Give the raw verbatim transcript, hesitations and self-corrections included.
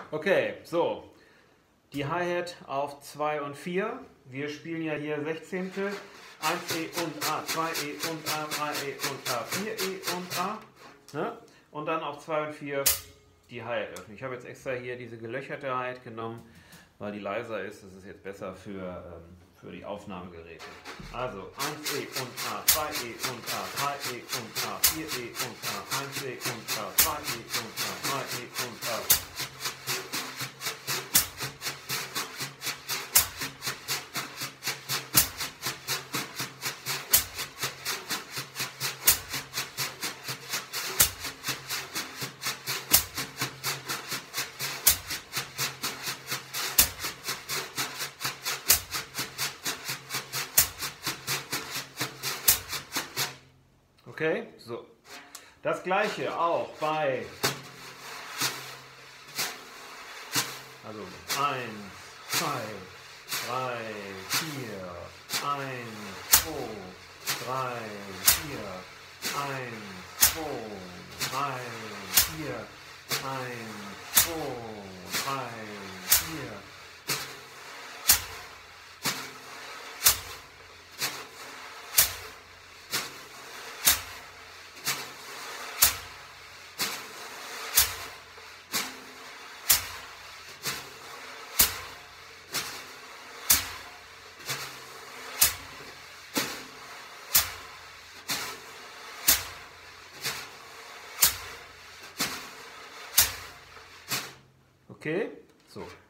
Okay, so. Die Hi-Hat auf zwei und vier. Wir spielen ja hier Sechzehntel. eins E und A, zwei E und A, drei E und A, vier E und A. Ne? Und dann auf zwei und vier die Hi-Hat öffnen. Ich habe jetzt extra hier diese gelöcherte Hi-Hat genommen, weil die leiser ist. Das ist jetzt besser für, ähm, für die Aufnahmegeräte. Also eins E und A, zwei E und A, drei E und A, vier E und A, eins E und A, zwei E und A, drei E und A. Okay, so. Das gleiche auch bei, also eins, zwei, drei, vier, eins, zwei, drei, vier, eins, zwei, drei, vier, eins, zwei, drei, vier. Okay, so.